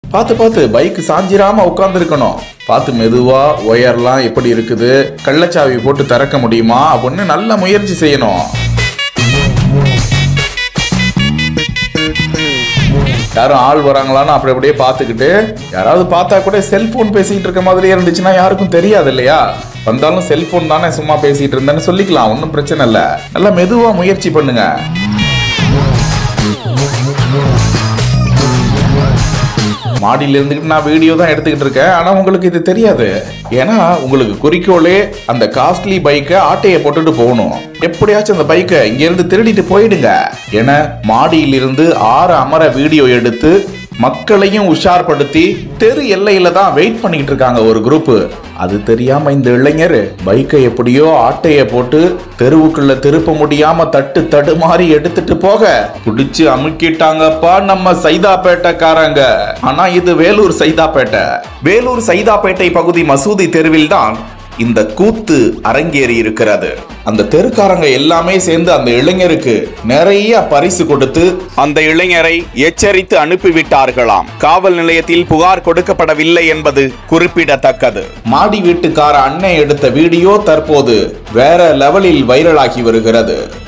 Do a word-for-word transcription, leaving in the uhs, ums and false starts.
பார்த்து பார்த்து பைக் சாஞ்சிராம உட்கார்ந்து இருக்கணும். பார்த்து மெதுவா ஒயர்லாம் எப்படி இருக்குது, கள்ளச்சாவி போட்டு திறக்க முடியுமா அப்படின்னு நல்ல முயற்சி செய்யணும். யாரும் ஆள் வராங்களான்னு அப்படி அப்படியே பார்த்துக்கிட்டு, யாராவது பார்த்தா கூட செல்போன் பேசிக்கிட்டு இருக்க மாதிரியே இருந்துச்சுன்னா யாருக்கும் தெரியாது இல்லையா? வந்தாலும் செல்போன் தானே சும்மா பேசிட்டு இருந்தேன்னு சொல்லிக்கலாம், ஒன்றும் பிரச்சனை இல்லை. நல்லா மெதுவா முயற்சி பண்ணுங்க. மாடியில் இருந்துக்கிட்டு நான் வீடியோ தான் எடுத்துக்கிட்டு இருக்கேன். ஆனால் உங்களுக்கு இது தெரியாது. ஏன்னா உங்களுக்கு குறிக்கோளே அந்த காஸ்ட்லி பைக்கை ஆட்டையை போட்டுட்டு போகணும். எப்படியாச்சும் அந்த பைக்கை இங்கிருந்து திருடிட்டு போயிடுங்க. ஏன்னா மாடியிலிருந்து ஆறு அமர வீடியோ எடுத்து மக்களையும் உஷார்படுத்தி தெரு எல்லையில தான் வெயிட் பண்ணிக்கிட்டு இருக்காங்க ஒரு குரூப். அது தெரியாம இந்த இளைஞர் பைக்கை எப்படியோ ஆட்டைய போட்டு தெருவுக்குள்ள திருப்ப முடியாம தட்டு தடுமாறி எடுத்துட்டு போக பிடிச்சு அமுக்கிட்டாங்கப்பா நம்ம சைதாப்பேட்டைக்காரங்க. ஆனா இது வேலூர் சைதாப்பேட்டை. வேலூர் சைதாப்பேட்டை பகுதி மசூதி தெருவில் தான் இந்த கூத்து அரங்கேறி இருக்கிறது. அந்த தெருக்காரங்க எல்லாமே சேர்ந்து அந்த இளைஞருக்கு நிறைய பரிசு கொடுத்து அந்த இளைஞரை எச்சரித்து அனுப்பிவிட்டார்களாம். காவல் நிலையத்தில் புகார் கொடுக்கப்படவில்லை என்பது குறிப்பிடத்தக்கது. மாடி வீட்டுக்கார அன்னை எடுத்த வீடியோ தற்போது வேற லெவலில் வைரலாகி வருகிறது.